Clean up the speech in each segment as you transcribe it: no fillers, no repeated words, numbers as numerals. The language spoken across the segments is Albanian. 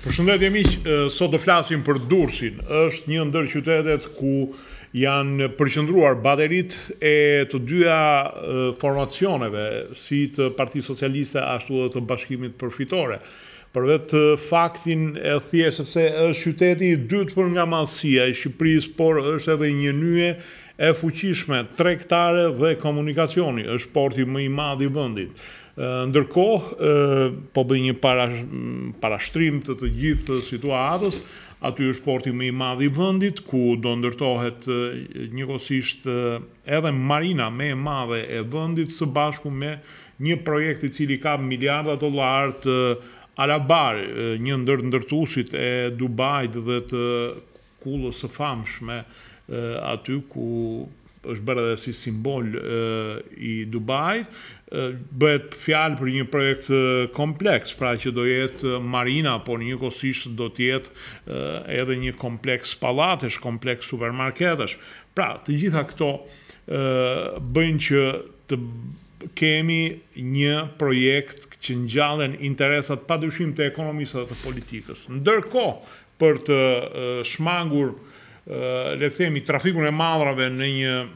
Përshëndetje miq, sot do flasim për Durrësin. Është një ndër qytetet ku janë përqendruar bateritë e të dyja formacioneve, si të Partisë Socialiste ashtu edhe të Bashkimit Përfitore. Për vetë faktin e thjeshtë sepse është qyteti i dytë për nga madhësia i Shqipërisë, por është edhe një nyje e fuqishme tregtare dhe komunikacioni, është porti më i madh i vendit. Ndërkohë, po bëj një parashtrim të gjithë situatës, aty është porti më i madh i vendit, ku do ndërtohet njëkohësisht edhe marina më e madhe e vendit së bashku me një projekt i cili ka miliarda dollar të Alabar, një ndër ndërtuesit e Dubait dhe të kullës së famshme aty ku është bërë edhe si simbol i Dubait, bëhet fjalë për një projekt kompleks, pra që do jetë marina, por njëkohësisht do të jetë edhe një kompleks pallatesh, kompleks supermarketesh. Pra, të gjitha këto bëjnë që të kemi një projekt që ngjallen interesat padyshim të ekonomisë dhe të politikës. Ndërkohë, për të shmangur le të themi trafikun e madrave në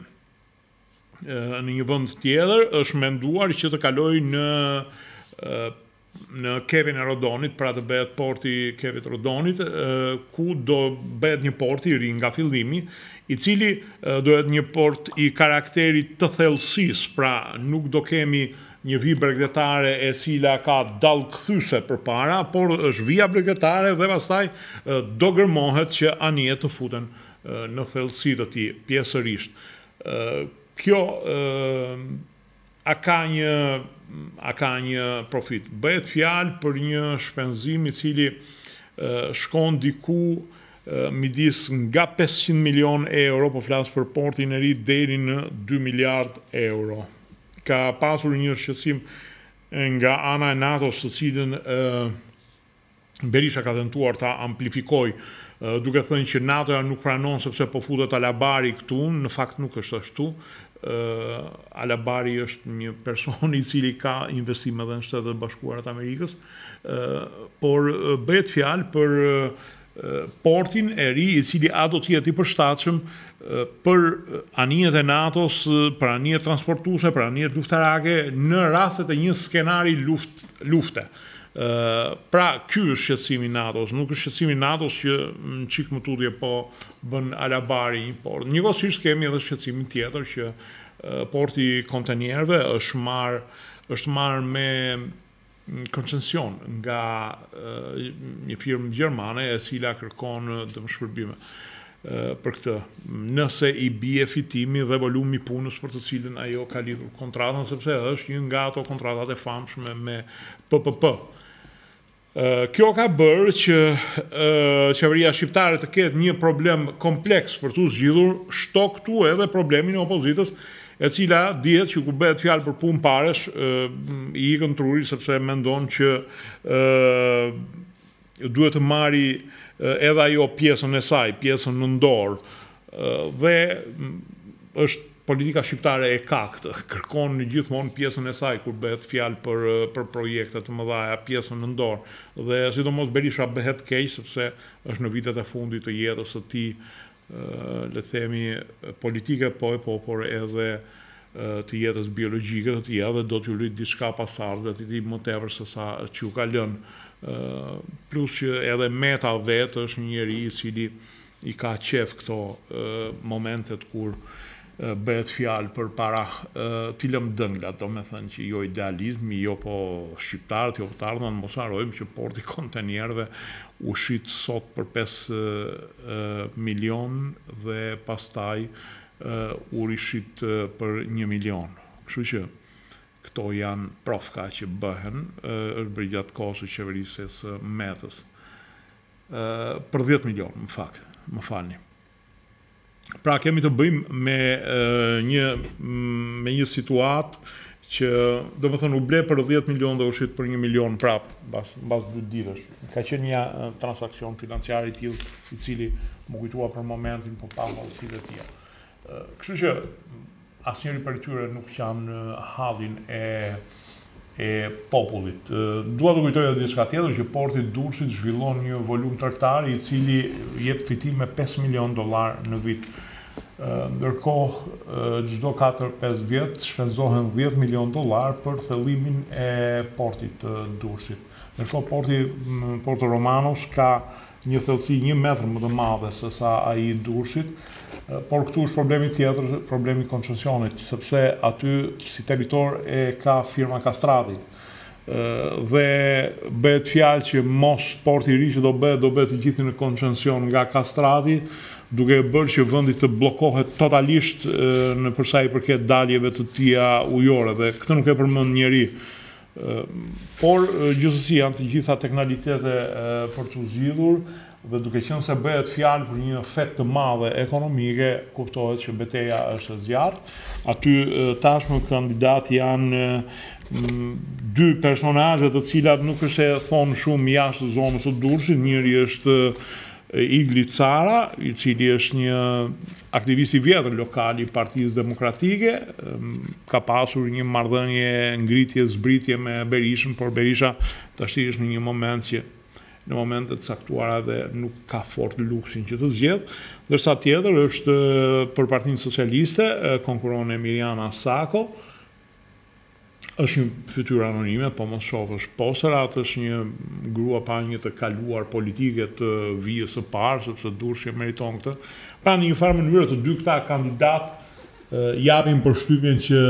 një vend tjetër, është menduar që të kalojë në Kevin e Rodonit, pra të bëhet porti Kevit Rodonit, ku do bëhet një port i ri nga fillimi, i cili do jetë një port i karakterit të thellësisë, pra nuk do kemi një vijë bregdetare e cila ka dallkëthyse përpara, por është vija bregdetare dhe pastaj do gërmohet që anijet të futen në thellësi të tij pjesërisht. Kjo a ka një profit. Bëhet fjalë për një shpenzim i cili shkon diku midis nga 500 milion euro, po flas për portin e ri, deri në 2 miliard euro. Ka pasur një shqetësim nga ana e NATO-s, të cilën Berisha ka tentuar ta amplifikoj, duke thënë që NATO-ja nuk pranon sepse po futet Alabari këtu. Në fakt nuk është ashtu. Alabari është një person i cili ka investime edhe në Shtetet Bashkuara të Amerikës, por bëhet fjalë për portin e ri i cili a do të jetë i përshtatshëm për anijet e NATO-s, për anijet transportuese, për anijet luftarake në rastet e një skenari lufte. Pra, ky është shqetësimi i NATO-s, nuk është shqetësimi i NATO-s që në çik më tutje po bën Alabari një port. Njëkohësisht kemi edhe shqetësimin tjetër që porti i kontenierëve është marrë me koncesion nga një firmë gjermane e cila kërkon dëmshpërbime për këtë. Nëse i bie fitimi dhe volumi i punës për të cilën ajo ka lidhur kontratën, sepse është një nga ato kontratat e famshme me PPP. Kjo ka bërë që qeveria shqiptare të ketë një problem kompleks për të zgjidhur, shto këtu edhe problemin e opozitës, e cila dihet që ku bëhet fjalë për punë paresh, i ikën truri sepse mendon që duhet të marri edhe ajo pjesën e saj, pjesën në dorë, dhe është politika shqiptare e kaktë, kërkon gjithmonë pjesën e saj kur bëhet fjalë për projekte të mëdha, pjesën në dorë, dhe sidomos Berisha bëhet keq sepse është në vitet e fundit të jetës së tij, le themi politike, por edhe të jetës biologjike të tij, dhe do t'ju lyt diçka pasardhëve të tij më tepër se sa që u ka lënë. Plus që edhe Meta vetë është një njeri i cili i ka qef këto momentet kur bëhet fjalë për para t'i lëm dënglat, do me thënë që jo idealizmi, jo po shqiptarët, jo po të ardhën, mos harrojmë që porti kontenierëve u shit sot për 5 milion dhe pastaj u rishit për 1 milion. Kështu që këto janë profka që bëhen, është bërë gjatë kohës së qeverisë së Metës. Për 10 milion, më falni. Pra kemi të bëjmë me një situatë që do më thënë u ble për 10 milion dhe u shit për 1 milion prapë, mbas 2 ditësh. Ka qenë një transakcion financiar i tillë i cili më kujtua për momentin, po pa mallësi të tilla. Kështu që asnjëri prej tyre nuk kanë hallin e e popullit. Dua të kujtoj edhe diçka tjetër që porti i Durrësit zhvillon një volum tregtar i cili jep fitim me $5 milion në vit. Ndërkohë çdo 4-5 vjet shpenzohen $10 milion për thellimin e portit të Durrësit. Ndërkohë Porto Romanos ka një thellësi 1 metër më të madhe se sa ai i Durrësit, por këtu është problemi tjetër, problemi i koncesionit, sepse aty si territor e ka firma Kastrati. Dhe bëhet fjalë që mos porti i ri që do bëhet i gjithë në koncesion nga Kastrati, duke bërë që vendi të bllokohet totalisht në përsa i përket daljeve të tija ujore, dhe këtë nuk e përmend njeri. Por gjithsesi janë të gjitha teknikalitete për të zgjidhur, dhe duke qenë se bëhet fjalë për një efekt të madhe ekonomike, kuptohet që betejë është e zjarrt. Aty tashmë kandidat janë 2 personazhe të cilat nuk është e thonë shumë jashtë zonës së Durrësit. Njëri është Igli Cara, i cili është një aktivist i vjetër lokal i Partisë Demokratike, ka pasur një marrëdhënie ngritje-zbritje me Berishën, por Berisha tash është në një moment që në momentet caktuara dhe nuk ka fort luksin që të zgjedh, ndërsa tjetër është për Partinë Socialiste, konkuron Emiliana Sako, është një fytyrë anonime, po mos shohësh posterat, është një grua pa një të kaluar politike të vijës së parë, sepse Durrësi meriton këtë. Pra në një farë mënyrë të dy këta kandidat japin përshtypjen që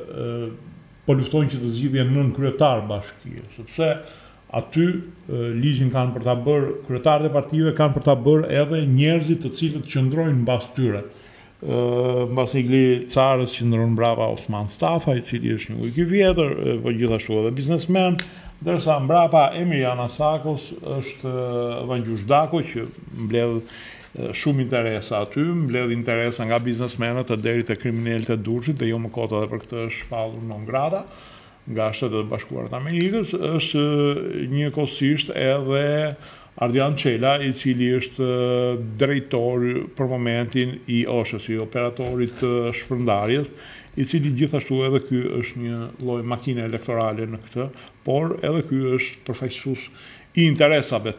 po luftojnë që të zgjidhjen nën kryetar bashkie, sepse aty ligjin kanë për ta bërë kryetarët e partive, kanë për ta bërë edhe njerëzit të cilët qëndrojnë mbas tyre. Mbas Igli Carës qëndron mbrapa Osman Stafa, i cili është një ujk i vjetër, po gjithashtu edhe biznesmen, ndërsa mbrapa Emiliana Sakos është Vangjush Dako, që mbledh shumë interesa aty, mbledh interesa nga biznesmenët deri te kriminalët e Durrësit, dhe jo më kot edhe për këtë është shpallur non grata nga Shtetet e Bashkuara të Amerikës. Është njëkohësisht edhe Ardian Çela, i cili është drejtor për momentin i OSHA-s, i operatorit të shpërndarjes, i cili gjithashtu edhe ky është një lloj makine elektorale në këtë, por edhe ky është përfaqësues i interesave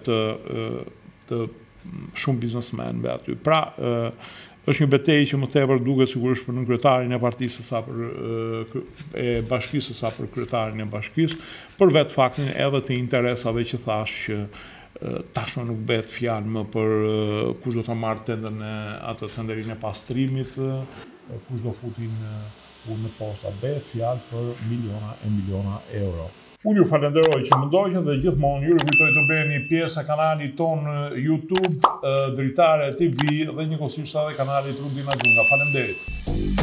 të shumë biznesmenëve aty. Pra, është një betejë që më tepër duket sigurisht për nënkryetarin e partisë sa për e bashkisë sa për kryetarin e bashkisë, për vetë faktin edhe të interesave që thash që tashmë nuk bëhet fjalë më për kush do ta marrë tenderin e pastrimit, kush do futin punë në posta, bëhet fjalë për miliona e miliona euro. Unë ju falenderoj që më ndoqët dhe gjithmonë ju rikujtoj të bëheni pjesë e kanalit tonë YouTube, Dritare TV dhe njëkohësisht edhe kanalit Rudina Gjunga. Faleminderit.